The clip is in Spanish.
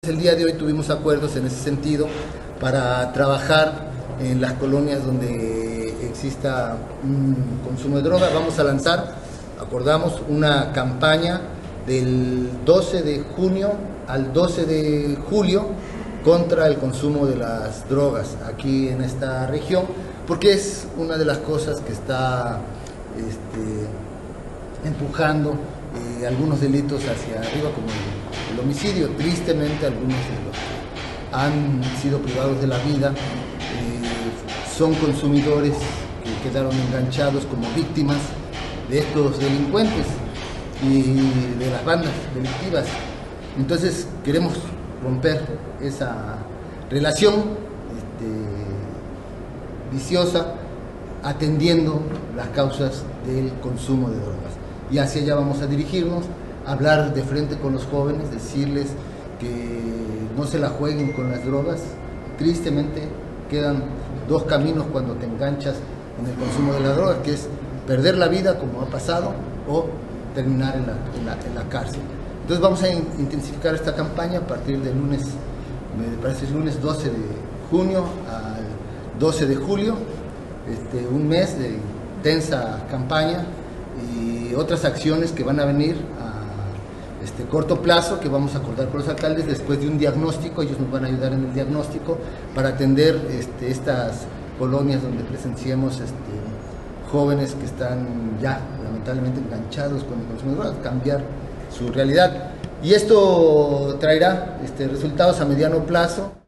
El día de hoy tuvimos acuerdos en ese sentido para trabajar en las colonias donde exista un consumo de droga. Vamos a lanzar, acordamos, una campaña del 12 de junio al 12 de julio contra el consumo de las drogas aquí en esta región, porque es una de las cosas que está empujando algunos delitos hacia arriba, como el homicidio. Tristemente, algunos de los que han sido privados de la vida son consumidores que quedaron enganchados como víctimas de estos delincuentes y de las bandas delictivas. Entonces queremos romper esa relación viciosa, atendiendo las causas del consumo de drogas. Y hacia allá vamos a dirigirnos, hablar de frente con los jóvenes, decirles que no se la jueguen con las drogas. Tristemente quedan dos caminos cuando te enganchas en el consumo de la droga, que es perder la vida, como ha pasado, o terminar en la cárcel. Entonces vamos a intensificar esta campaña a partir del lunes, me parece el lunes 12 de junio al 12 de julio, un mes de intensa campaña y otras acciones que van a venir a corto plazo, que vamos a acordar con los alcaldes después de un diagnóstico. Ellos nos van a ayudar en el diagnóstico para atender estas colonias donde presenciemos jóvenes que están ya lamentablemente enganchados con el consumo de drogas, cambiar su realidad. Y esto traerá resultados a mediano plazo.